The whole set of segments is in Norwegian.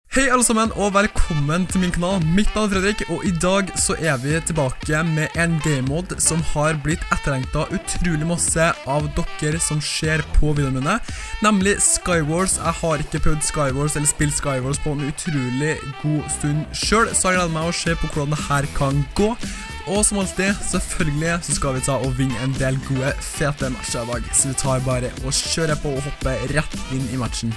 Hei alle sammen, og velkommen til min kanal. Mitt navn er Fredrik, og i dag så er vi tilbake med en game-mod som har blitt etterlengtet utrolig masse av dere som ser på videoene mine, nemlig Skywars. Jeg har ikke prøvd Skywars eller spilt Skywars på en utrolig god stund selv, så jeg gleder meg å se på hvordan det her kan gå. Og som alltid, selvfølgelig, så skal vi ta og vinne en del gode, fete matcher i dag. Så vi tar bare og kjører på og hopper rett inn i matchen.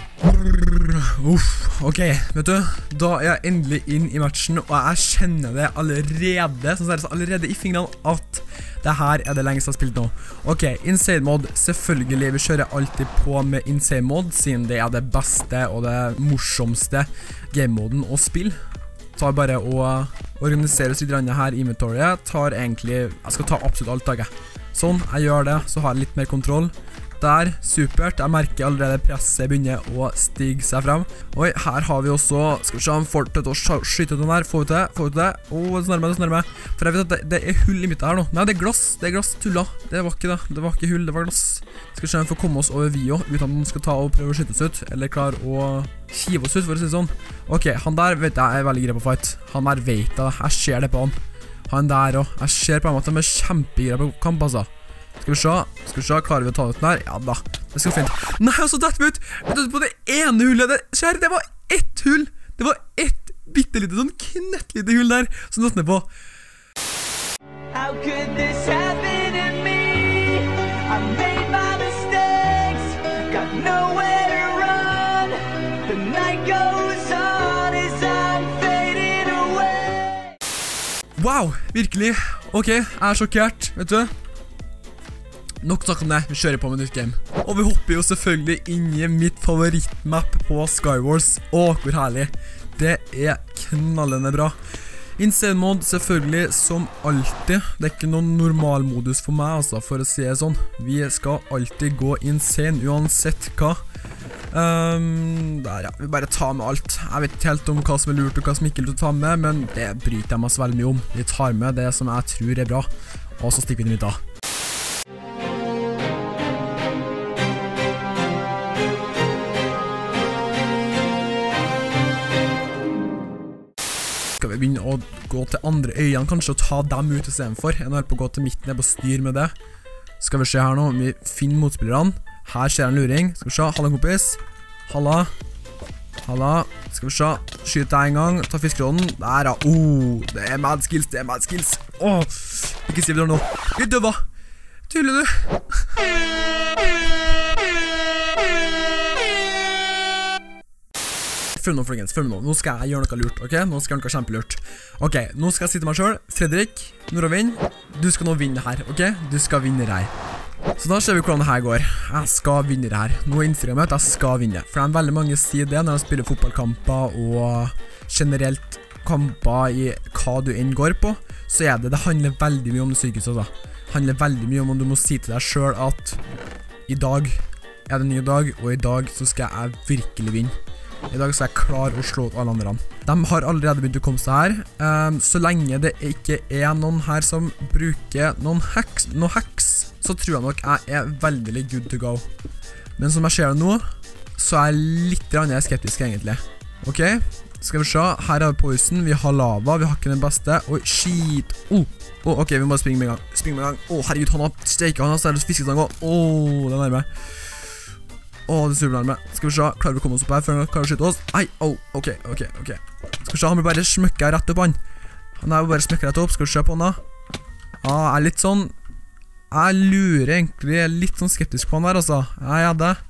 Ok, vet du, da er jeg endelig inn i matchen, og jeg kjenner det allerede, sånn seriøst, allerede i fingrene at det her er det lengst jeg har spilt nå. Ok, Insane Mod, selvfølgelig, vi kjører alltid på med Insane Mod, siden det er det beste og det morsomste game-moden å spille. Tar bare og organiserer litt her i inventoriet, tar egentlig, jeg skal ta absolutt alt daget. Sånn, jeg gjør det, så har jeg litt mer kontroll. Der, supert, jeg merker allerede presset begynner å stige seg frem. Oi, her har vi også, skal vi se om får til å skyte den her, får vi til det. Åh, så nærme, for jeg vet at det er hull i midten her nå. Nei, det er glass, tulla. Det var ikke det, det var ikke hull, det var glass. Skal vi se om vi får komme oss over Vio, uten at noen skal ta og prøve å skyte oss ut, eller klare å kive oss ut, for å si det sånn. Ok, han der vet jeg er veldig grei på fight. Han der vet jeg ser det på han. Han der også, jeg ser på ham at de er kjempegrei på kamp, altså. Skal vi se, klarer vi å ta ut den her? Ja da, det skal fint. Nei, altså, dette ut! Vet du, på det ene hullet, det var ett hull! Det var ett bittelite, sånn knettlite hull der, som dette ned på. How could this happen to me? I made my mistakes, got nowhere to run. The night goes on as I'm fading away. Wow, virkelig. Ok, jeg er sjokkert, vet du. Nok snakk om det, vi kjører på med nytt game. Og vi hopper jo selvfølgelig inn i mitt favorittmap på Skywars. Åh, hvor herlig. Det er knallende bra. Insane Mod selvfølgelig som alltid. Det er ikke noen normal modus for meg, altså, for å si det sånn. Vi skal alltid gå insane, uansett hva. Der ja, vi bare tar med alt. Jeg vet ikke helt om hva som er lurt og hva som ikke er lurt å ta med, men det bryter jeg meg så veldig mye om. Vi tar med det som jeg tror er bra, og så stikker vi inn i midten. Skal vi begynne å gå til andre øyene kanskje og ta dem ut i stedet for. Jeg er på å gå til midten og styr med det. Skal vi se her nå, vi finner motspillerne. Her ser jeg en luring. Skal vi se, halla kompis. Halla. Skal vi se, skyt deg en gang. Ta fiskråden. Der ja, det er mad skills, ikke si vi dør nå. Vi døva. Tuller du? Følg med nå, nå skal jeg gjøre noe lurt, ok? Nå skal jeg gjøre noe kjempelurt. Ok, nå skal jeg si til meg selv, Fredrik, Nordavind, du skal nå vinne her, ok? Du skal vinne det her. Så da ser vi hvordan det her går. Jeg skal vinne det her. Nå innser jeg meg at jeg skal vinne. For det er veldig mange sier det når de spiller fotballkamper og generelt kamper i hva du enn går på, så er det handler veldig mye om det sykeste, da. Det handler veldig mye om du må si til deg selv at i dag er det en ny dag, og i dag så skal jeg virkelig vinne. I dag så er jeg klar å slå ut alle andre. De har allerede begynt å komme seg her. Så lenge det ikke er noen her som bruker noen hacks, så tror jeg nok jeg er veldig good to go. Men som jeg ser det nå, så er jeg litt skeptisk egentlig. Ok, skal vi se. Her har vi poison, vi har lava, vi har ikke den beste. Oi, shit. Ok, vi må bare springe med en gang. Herregud, han har steiket, han har særlig fiskestang også. Det er nærme. Det er supernærme. Skal vi se, klarer vi å komme oss opp her før han klarer å skyte oss? Nei, ok. Skal vi se, han blir bare smøkket rett opp han. Han er jo bare smøkket rett opp, skal vi se på han da? Jeg er litt sånn, jeg lurer egentlig, jeg er litt sånn skeptisk på han der, altså. Jeg er det.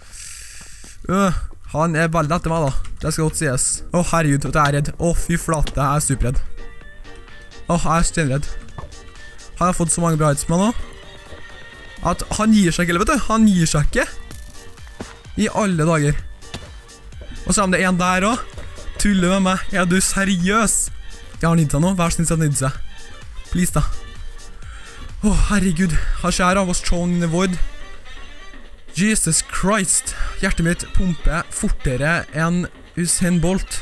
Han er veldig etter meg da, det skal godt sies. Herregud, jeg er redd. Fy flate, jeg er superredd. Jeg er stenredd. Han har fått så mange bra hits med nå, at han gir seg ikke, vet du. Han gir seg ikke. I alle dager. Og så er det en der også. Tuller med meg. Er du seriøs? Jeg har nidd seg nå. Vær snill, nidd seg. Please da. Herregud. Her skjer av oss shown in the void. Jesus Christ. Hjertet mitt pumper fortere enn Usain Bolt.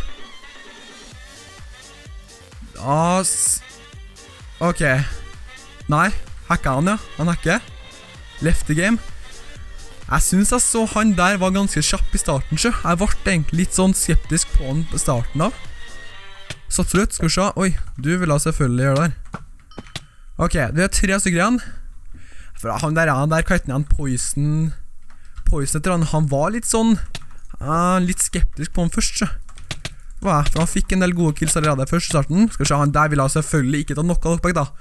Ok. Nei. Hacker han, ja. Han hacker. Left the game. Jeg synes jeg så han der var ganske kjapp i starten, så jeg ble egentlig litt sånn skeptisk på han på starten av. Så absolutt, skal vi se. Oi, du vil da selvfølgelig gjøre det der. Ok, vi har 3 stykker igjen. For han der katten igjen Poison etter han var litt sånn, litt skeptisk på han først, så. For han fikk en del gode kills allerede først i starten. Skal vi se, han der vil da selvfølgelig ikke ta noe knockback da.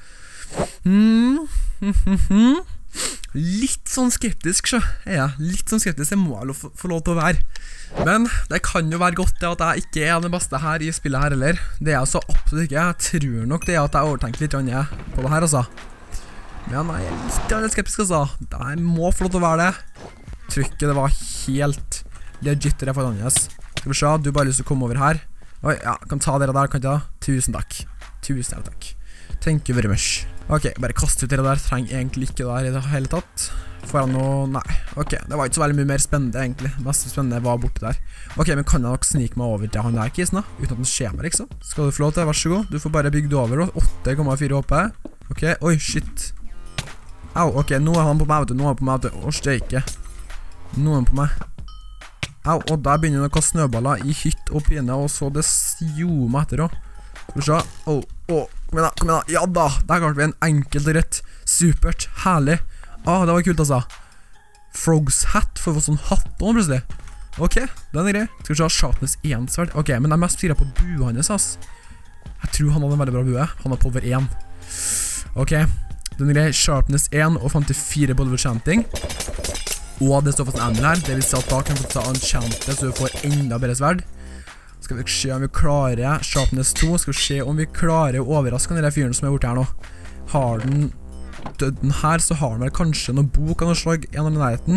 Litt sånn skeptisk, så litt sånn skeptisk, det må jeg få lov til å være. Men det kan jo være godt det at jeg ikke er den beste her i spillet her heller. Det er jeg så absolutt ikke. Jeg tror nok det at jeg overtenker litt på det her, altså. Men jeg er litt skeptisk, altså. Jeg må få lov til å være det. Trykket, det var helt legit det for Anjes. Skal vi se, du bare lyst til å komme over her. Oi, ja, kan ta dere der, kan ikke da? Tusen takk. Thank you very much. Ok, bare kast ut dere der, trenger egentlig ikke der i det hele tatt. Får jeg noe? Nei. Ok, det var ikke så veldig mye mer spennende egentlig. Mest spennende var borte der. Ok, men kan jeg nok snike meg over til han der kisen da? Uten at den skjer meg liksom. Skal du få lov til, vær så god. Du får bare bygge over, 8,4 HP. Ok, oi, shit. Au, ok, nå er han på meg, Å, steike. Nå er han på meg. Au, og der begynner han å kaste snøballer i hytt og pine, og så det sjo meg etter også. Skal vi se. Kom igjen da. Ja da, der klarte vi en enkelt og rett. Supert, herlig. Det var kult altså. Frogs hat, for å få sånn hatt nå plutselig. Ok, den er grei. Skal vi se, sharpness 1 sverd. Ok, men jeg er mest fyret på bua hans, ass. Jeg tror han hadde en veldig bra bue. Han har power 1. Ok, den er grei. Sharpness 1 og 54 både enchanting. Og det står for en ender her. Det vil si at da kan vi få ta enchantet, så vi får enda bedre sverd. Skal vi se om vi klarer sharpness 2. Skal vi se om vi klarer å overraske den fyren som er borte her nå. Har den døden her, så har den vel kanskje noen bok av noe slag i nærheten.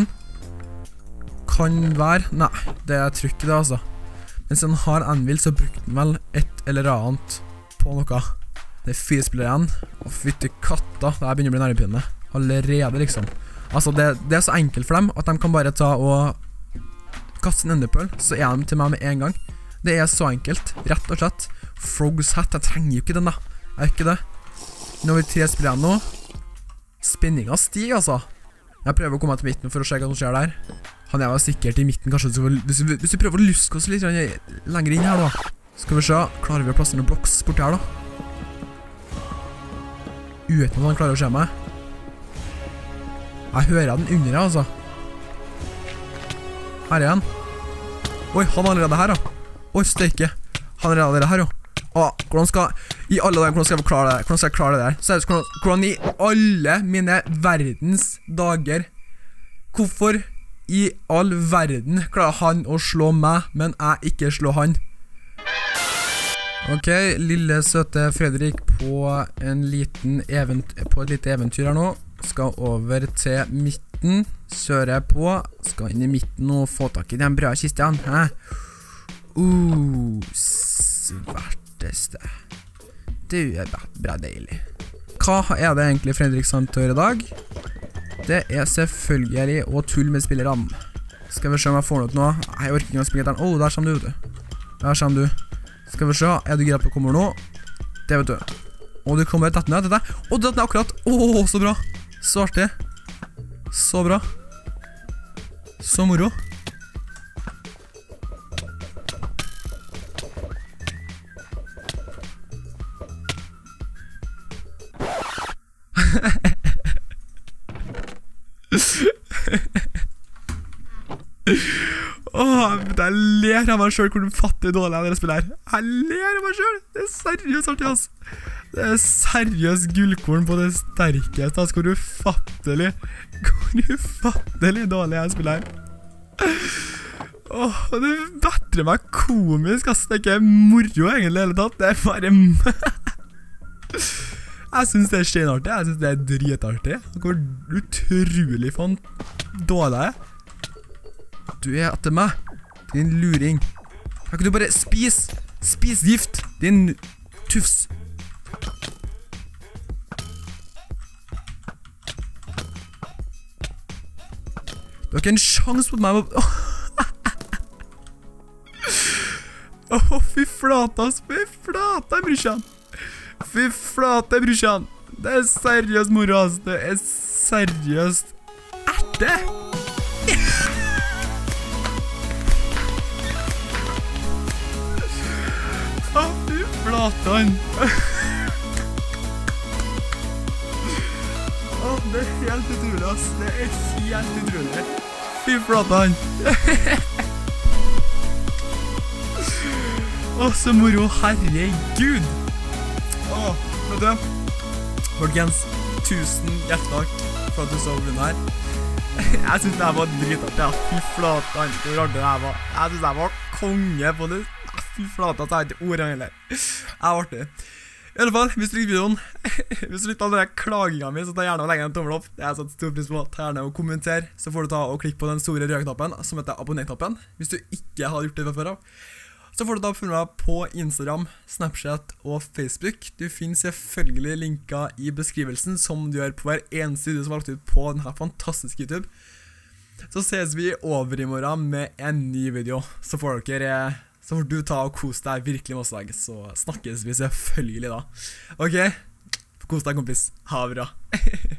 Kan være. Nei, det tror ikke det altså. Mens den har anvil, så brukte den vel et eller annet på noe. Det er 4 spillere igjen. Og fytte katta, det her begynner å bli nervepinne. Allerede liksom. Altså, det er så enkelt for dem at de kan bare ta og kaste en enderpearl, så er de til meg med en gang. Det er så enkelt, rett og slett. Frogs hat, jeg trenger jo ikke den da. Jeg ikke det. Nå har vi 3 spillere igjen nå. Spenningen stiger altså. Jeg prøver å komme meg til midten for å se hva som skjer der. Han er jo sikkert i midten kanskje. Hvis vi prøver å luske oss litt lenger inn her da. Skal vi se, klarer vi å plassere noen blocks borti her da? Uten at han klarer å se meg. Jeg hører den under her altså. Her er han. Oi, han er allerede her da. Oi, steike. Han er allerede her jo. Hvordan skal i alle dager, hvordan skal jeg klare det? Hvordan skal jeg klare det der? Seriøst, hvordan i alle mine verdens dager, hvorfor i all verden klarer han å slå meg, men jeg ikke slår han? Ok, lille søte Fredrik på et lite eventyr her nå. Skal over til midten, sører på, skal inn i midten og få tak i den bra kisten. Svarteste. Det er bra deilig. Hva er det egentlig Fredrik Sandtør i dag? Det er selvfølgelig å tulle med spillerne. Skal vi se om jeg får noe nå? Jeg orker ikke å springe etter den. Der kommer du, vet du. Der kommer du. Skal vi se, er du greit på å komme nå? Det vet du. Og du kommer etter dette. Du etter akkurat. Så bra. Så artig. Så bra. Så moro. Jeg ler av meg selv hvor fattig dårlig jeg er å spille her. Jeg ler av meg selv. Det er seriøst artig, ass. Det er seriøst gullkorn på det sterkeste, ass. Hvor ufattelig dårlig jeg spiller her. Det bedrer meg komisk, ass. Det er ikke moro egentlig hele tatt. Det er bare jeg synes det er steinartig. Jeg synes det er dritartig. Hvor utrolig dårlig jeg er. Du er etter meg, din luring. Kan ikke du bare spis gift, din tufs. Du har ikke en sjans mot meg. Fy flata, brorsan. Fy flate, brorsan. Det er seriøst moro, ass. Det er seriøst erte. Fy flatan. Det helt utrolig, ass. Det helt utrolig. Fy flatan. Så moro, herregud. Vet du, folkens, 1000 hjertelig takk for at du så den her. Jeg synes det var dritartig, ja. Fy flatan, hvor artig det her var. Jeg synes det var konge på det. Fy flatan, så har jeg ikke ordet heller. Det var artig. I alle fall, hvis du likte videoen, hvis du likte all denne klagingen min, så ta gjerne og legge en tommel opp. Det er jeg satt stor pris på. Ta gjerne og kommenter, så får du ta og klikke på den store røde knappen, som heter abonner-knappen. Hvis du ikke har gjort det før av. Så får du da følge meg på Instagram, Snapchat og Facebook. Du finner selvfølgelig linker i beskrivelsen, som du gjør på hver eneste video som er lagt ut på denne fantastiske YouTube. Så ses vi over i morgen med en ny video. Så får du ta og kose deg virkelig masse dag. Så snakkes vi selvfølgelig da. Ok? Kos deg, kompis. Ha det bra.